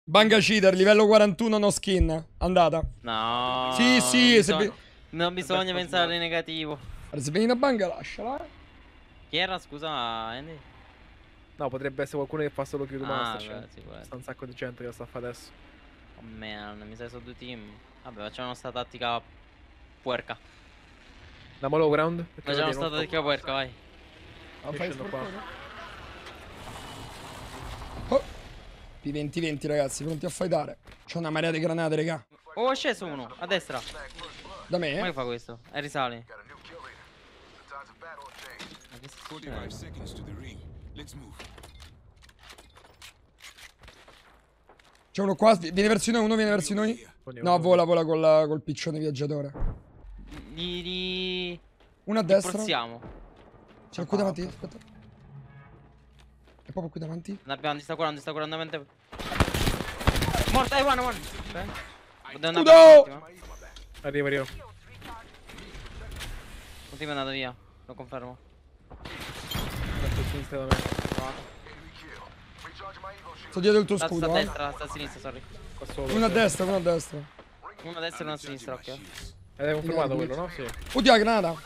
Banga cheater, livello 41 no skin. Andata. No. Sì, sì, non bisogna pensare negativo. Se vieni da banga lasciala. Chi era, scusa, Andy? No, potrebbe essere qualcuno che fa solo kill master. Beh, Sta un sacco di gente che lo sta a fare adesso. Oh man, mi sa che sono due team. Vabbè, facciamo sta tattica puerca. Andiamo low ground. Facciamo sta tattica puerca, vai. Io scendo qua. Oh. P20-20 ragazzi, pronti a fightare. C'ho una marea di granate, raga. Oh, è sceso uno, a destra. Da me, Come fa questo? Risale. Ma che sta 45 succedendo? seconds to the ring. Let's move. C'è uno qua, viene verso noi, uno viene verso noi. No, vola col piccione viaggiatore. Uno a destra. Forziamo. C'è qui davanti, aspetta. È proprio qui davanti. Sta curando mente. Morta, one. Scudo! Arrivo. Un team è andato via, lo confermo. Sto a sinistra da me. Sto dietro il tuo Sta scudo, a destra, sta a sinistra, sorry. Qua solo. Uno a destra, uno a destra. Uno a destra e uno a sinistra, ok. Hai confermato quello, no? Sì. Oddio, la granata.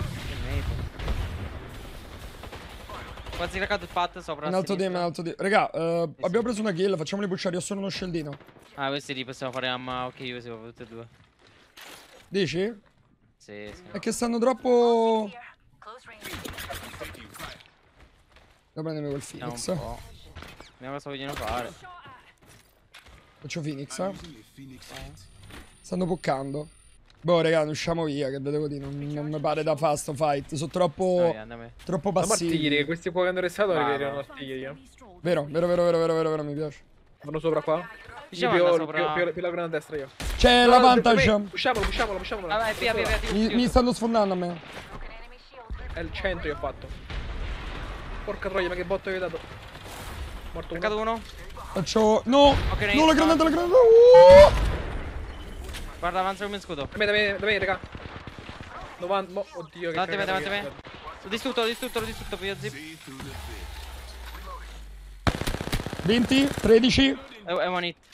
Quasi cliccato il pat sopra. Un altro team, un altro team. Raga, abbiamo preso una kill, facciamoli pushare, io sono uno scellino. Ah, questi li possiamo fare a ok, io si fa tutti e due. Dici? Sì. È che stanno troppo... Devo prendermi quel Vediamo Phoenix. un po'. Vediamo cosa vogliono fare. Faccio Phoenix, Using a Phoenix kit. Stanno puccando. Boh, raga, ne usciamo via, che vedevo di non mi pare da fare sto fight. Sono troppo... Andiamo. troppo Ma artigli, passivi. che questi qua che hanno restato Va, perché va. erano artigli. Vero, mi piace. Vanno sopra qua. Diciamo Io andare più sopra. la granata a destra io. C'è la vantage. Pusciamolo. Vai, via. Mi stanno sfondando a me. È il 100 io ho fatto. Porca troia, ma che botto che hai dato. Morto Peccato uno. uno. Faccio... No! Ok, No, la granata! Guarda, avanza come scudo. Da me, raga. 90. Oddio, che Davanti a me, cagata davanti a me. L'ho distrutto, poi zip. See through the fit. 20, 13. È one hit.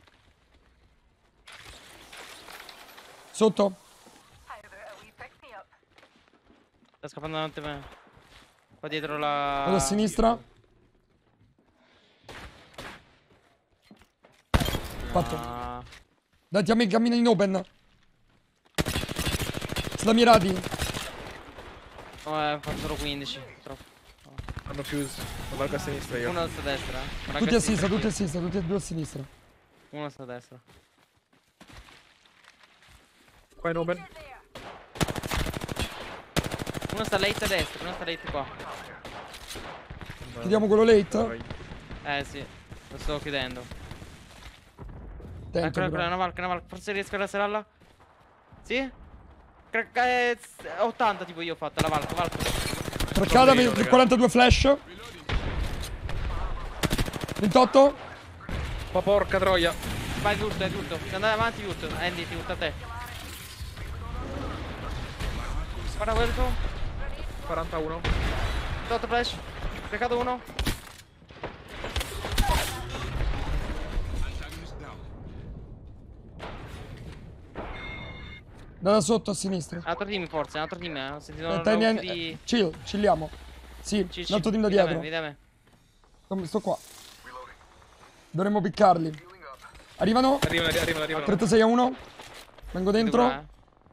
Sotto. Sta scappando davanti a me. Qua dietro la... Vado a sinistra. Fatto. Ah, Dati a me, cammina in open. Slamirati. ho fatto solo 15. Troppo. Hanno chiuso. Non valgo a sinistra io. Uno sta a destra. Tutti a sinistra, tutti e due a sinistra. Uno sta a destra. Qua in open. Uno sta late a destra, uno sta late qua. Chiudiamo quello late. Sì. Lo sto chiudendo. Attento, Eccola, però. una valca. Forse riesco a laserarla? Sì? 80 tipo io ho fatto, la valca. Traccata, 42 flash. 28. Ma porca troia. Vai tutto. Se andate avanti tutto. Andy, ti tutto a te. Guarda quello tu. 41. 8 flash. Peccato uno. Antagonist down. Da sotto a sinistra. Altro team forse, altro team. Ho sentito Chilliamo. Sì, l'altro team da dietro. Vedi a me. Sto qua. Dovremmo piccarli. Arrivano. Arrivano. 36 a 1. Vengo dentro. Dura,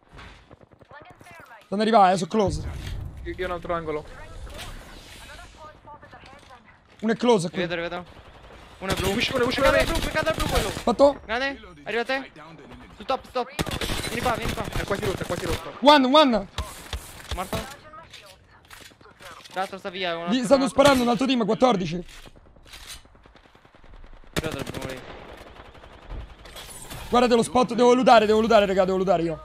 Stanno arrivando, sono close. Io un altro angolo. Uno è close qui. Vedo. Uno è blu. Usci da Peccato me. il blu quello. Fatto. Grande. Arriva a te. Su top. Vieni qua. È quasi rotto. One. Morto. L'altro sta via. Gli stanno sparando un altro team, 14. Guardate lo spot, devo lutare, raga, devo lutare io.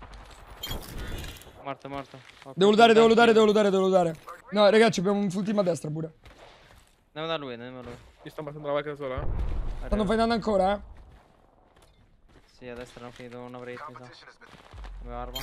Morto. Devo lutare. No, ragazzi, abbiamo un full team a destra pure. Andiamo da lui. Io sto ammazzando la vacca da sola. Stanno fightando ancora, Sì, a destra hanno finito una break, mi sa. Come arma.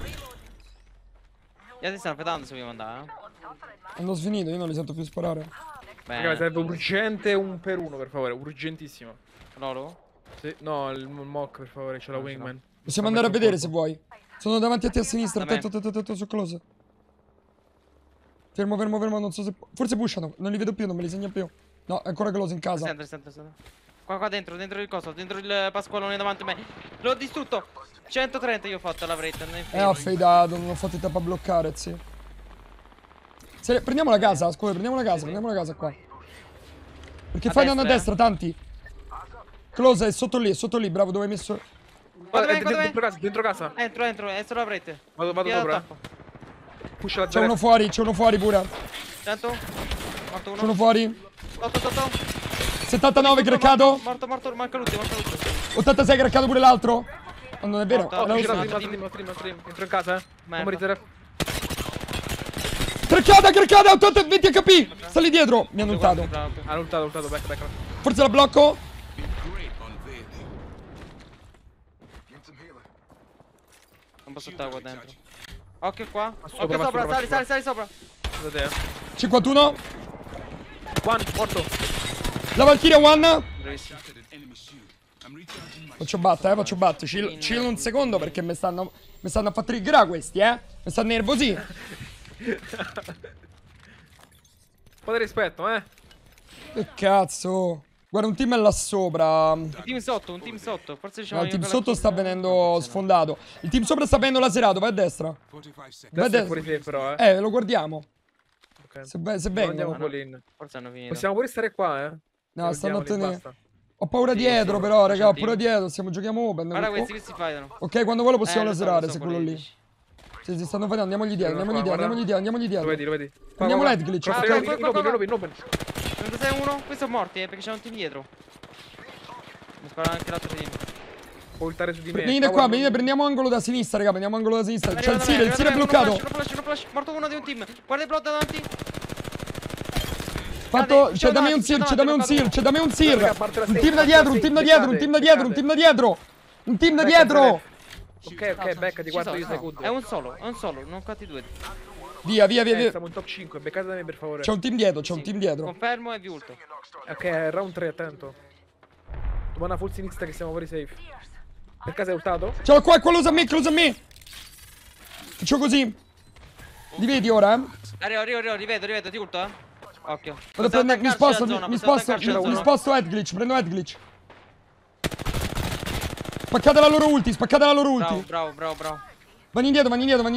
Gli altri stanno fightando se vogliamo andare, Hanno sfinito, io non li sento più sparare. Ragazzi, serve urgente un per uno, per favore. Urgentissimo. Loro? Sì, no, il mock per favore, c'è la wingman. Possiamo andare a vedere se vuoi. Sono davanti a te a sinistra. Da me. Attento, su close. Fermo, non so se... Forse pushano, non li vedo più, non me li segna più. No, è ancora close in casa. Sento. Qua dentro il coso, dentro il pasqualone davanti a me. L'ho distrutto. 130 io ho fatto la rete. Ho fadato, non ho fatto il tempo a bloccare, sì. Prendiamo la casa, scusa, prendiamo la casa qua. Perché fai a destra, tanti. Close è sotto lì, bravo, dove hai messo... Guarda me. Dentro casa. Entro la rete. Vado Via dal sopra. tappo. Push la C'è zero. uno fuori pure. Sento. Morto uno. C'è uno fuori. Sotto. 79 craccato. Morto, manca l'ultimo. 86 craccato pure l'altro. Oh, non è vero. Morto. Oh, Era c'è lo- la stream. Entro in casa, eh. Merda. Non morite. Craccata, 20 HP. Sta lì dietro. Mi hanno ultato. Ha ultato, back. Forse la blocco. Been great on Verde. Get some healer. Non posso stare qua dentro. Occhio qua. sopra, Occhio ma sopra, sopra. sali sopra. Vedete, 51. One, morto. La Valkyria one. Bravissimo. Shattered an enemy shield. I'm recharging my Faccio batte. Chill un secondo perché mi stanno a far triggerare questi, Mi stanno nervosi. Un po' di rispetto, eh. Che cazzo. Guarda, un team è là sopra. Un team sotto. Forse diciamo No, il team sotto sta venendo sfondato. Il team sopra sta venendo laserato, vai a destra. 45 seconds. Vai a Adesso è destra. fuori te però, eh. Lo guardiamo. Ok. Se Non vengono. andiamo full in. Forse hanno finito. Possiamo pure stare qua, eh. No, stanno a tenere. Basta. Ho paura Sì, dietro, sì, però, raga. Ho c'è paura team. dietro. Giochiamo open. Guarda Oh. questi che si fightano. Ok, quando vuoi lo possiamo Lo so, laserare, lo so, se quello quelli lì. dici. Sì, si stanno facendo. Andiamogli dietro, andiamogli dietro. Lo vedi. Prendiamo Qua, l'head glitch, qua. ok? In open. 36 uno. Questi sono morti, perché c'è un team dietro. Mi spara anche l'altro team. Può ultare su di me. Venite qua, prendiamo angolo da sinistra, raga. Prendiamo angolo da sinistra. C'è il Arriva da Sir, me, il Sir è arriva da me, bloccato. Uno flash. Morto uno di un team. Guarda il plot davanti. Fatto, Cade, c'è da me c'è un Sir, davanti, c'è da me un c'è Sir, c'è da me un Sir. Raga, parte la Un safe, team da parte dietro, la un team da safe, dietro, un beccate, team da dietro, un team da dietro. Un team da dietro. Ok, becca di Ci 4 sono, io sei good. È un solo, non fatti due. Via. Siamo in top 5, beccate da me per favore. C'è un team dietro, Confermo e vi ulto. Ok, round 3, attento. Buona full sinistra che siamo fuori safe. Per caso è ultato? Ce l'ho qua, close a me. Faccio così. Li vedi ora, Arrivo, rivedo, ti ulto, Occhio. Vado a prendere, mi sposto head glitch, prendo head glitch. Spaccate la loro ulti. Bravo. Vanno indietro.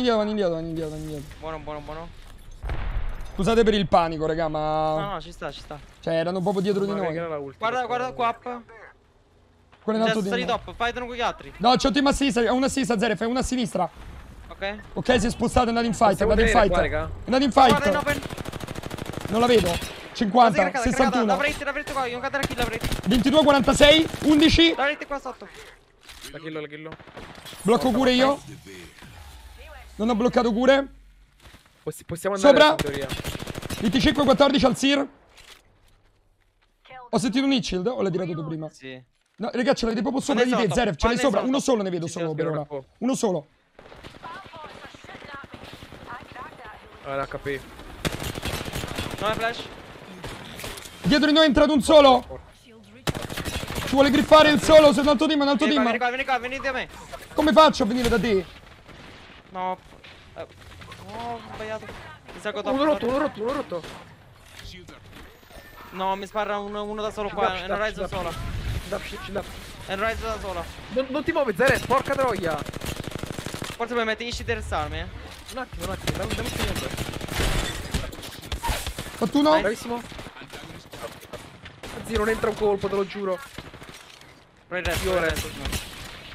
Buono. Scusate per il panico, raga, ma... No, ci sta. Cioè, erano proprio dietro di noi. Guarda qua up. Quello in alto di Sta noi. top, fightano con gli altri. No, c'è un team a sinistra, una a sinistra, Zero, fai una a sinistra. Ok? Ok, si è spostato, è andato in fight, Possiamo È vedere qua, raga? andato in Guarda in fight. open. Non la vedo. 50, La 61, l'avrete qua, io cadere kill l'avrete. 22, 46, 11. L'avrete qua sotto. La killo. Blocco cure io. Non ho bloccato cure. Possiamo andare Sopra. in teoria. 25, 14 al Sir. Ho sentito un hit shield o l'hai tirato tu prima? Sì. No, raga, ce l'avete proprio sopra di te, sotto, Zeref, ce l'hai quando è sopra. sotto? Uno solo ne vedo Sì, solo sì, per sì, ora. sì. Uno solo. Allora, HP. Non è flash. Dietro di noi è entrato un solo. Ci vuole griffare il solo, sei un altro team, Vieni qua, venite a me. Come faccio a venire da te? No. Ho sbagliato. Mi sa che ho Uno troppo. rotto. Shields are No, mi spara uno da solo qua. È un Ryzen sola. Shield up. È un Ryzen da sola. Non ti muovi, Zere, porca troia. Forse puoi mettere gli shit del salme, Un attimo, dammi un secondo. Fatto uno? Bravissimo. Zio, non entra un colpo, te lo giuro. Però il resto, Io il resto. resto. No.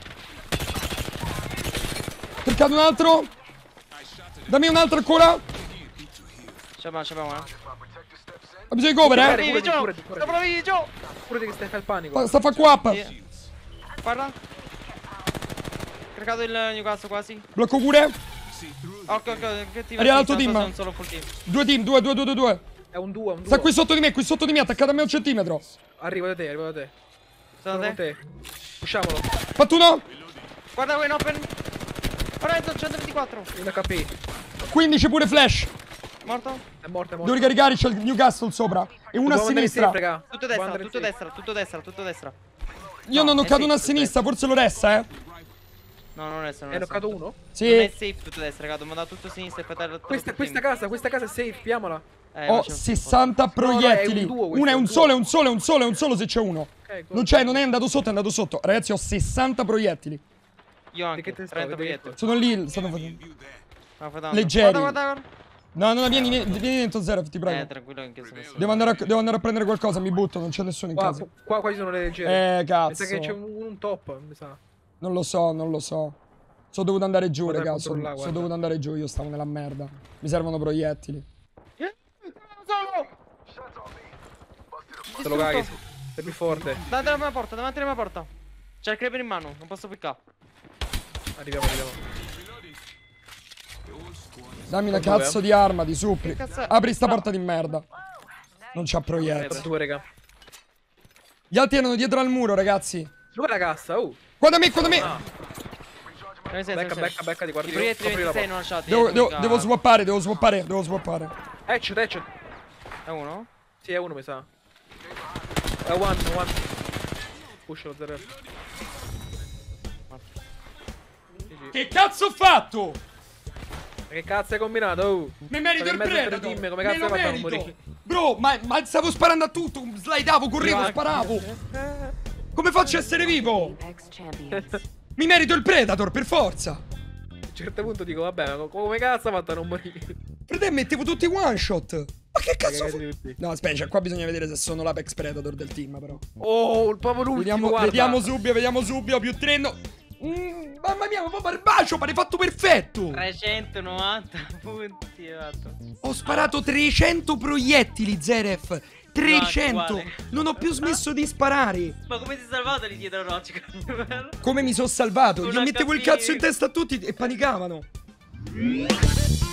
Cercato un altro. Dammi un altro ancora. Ce l'abbiamo, Ho bisogno di cover, Sopravvivi, Gio! curati. Sopravvivi, Gio! Pure che stai a fare il panico. Sta a fa qua up. Sì. Guarda. Caricato il Newcastle quasi. Blocco cure. Occhio, che team Arriva l'altro team. Non solo full team. Due team, due. È un duo, Sta qui sotto di me, attaccato a me a un centimetro. Arrivo da te. Sono Sono da con te? te. Pusciamolo. Fatto uno. Guarda qui in open. Horizon 124. Un HP. 15 pure flash. Morto? È morto. Devo ricaricare, c'è il Newcastle sopra. E una a Dobbiamo andare sinistra. safe, raga. Tutto Dobbiamo andare safe. destra. Io non ho caduto uno a sinistra, forse lo resta, eh. No, non è non Hai knoccato uno? Non è Sì. safe tutto a destra, raga. Ho dato tutto a sinistra e fratello. Questa casa è safe, piamola. Ho 60 proiettili. è un duo questo, Uno è è un un solo, è un solo, è un solo, è un solo se c'è uno. Ok, Non c'è, non è andato sotto, è andato sotto. Ragazzi, ho 60 proiettili. Io anche. che te sto 30 vedendo? proiettili. Sono lì, stanno facendo. No, fratello. Leggeri. Guarda. No, no, vieni dentro Zero, ti prego. Tranquillo che sono messo. Devo andare a prendere qualcosa, mi butto, non c'è nessuno in casa. Qua ci sono le leggere. Cazzo. Mi sa che c'è un top, mi sa. Non lo so, non lo so. Sono dovuto andare giù, Guarda raga. il controllo là, Sono guarda. dovuto andare giù, io stavo nella merda. Mi servono proiettili. Te lo caghi. Sei più forte. Davanti alla mia porta. C'è il creeper in mano, non posso piccare. Arriviamo. Dammi una cazzo di arma, di suppli. Che cazzo è? Apri sta porta di merda. Non c'ha proiettili. Due, raga. Gli altri erano dietro al muro, ragazzi. Dov'è la cassa? Guarda me, guarda me. Becca di guardia. I proiettili Apri la 26 porta. non lasciati. Devo swappare. Headshot. È uno? Sì, è uno, mi sa. È one. Push lo zero. Che cazzo ho fatto? Che cazzo hai combinato? Oh. Mi merito Stai il in mezzo Predator. tre team, come Me cazzo lo hai fatto a non merito. morire? Bro, ma stavo sparando a tutto. Slidavo, correvo, sparavo. Come faccio a essere vivo? Mi merito il Predator, per forza. A un certo punto dico, vabbè, ma come cazzo ha fatto a non morire? Frate, mettevo tutti one shot. Ma che cazzo Cagati tutti. No, aspetta, cioè, qua bisogna vedere se sono l'Apex Predator del team, però. Oh, il proprio l'ultimo, guarda. Vediamo subito, più 3 no. Mamma mia, ma proprio barbacio, pare fatto perfetto. 390 punti. Ho sparato 300 proiettili, Zeref. 300. uguale. Non ho più smesso di sparare. Ma come ti sei salvato lì dietro Roccia? Come mi sono salvato? Con Io mettevo il HP. cazzo in testa a tutti e panicavano.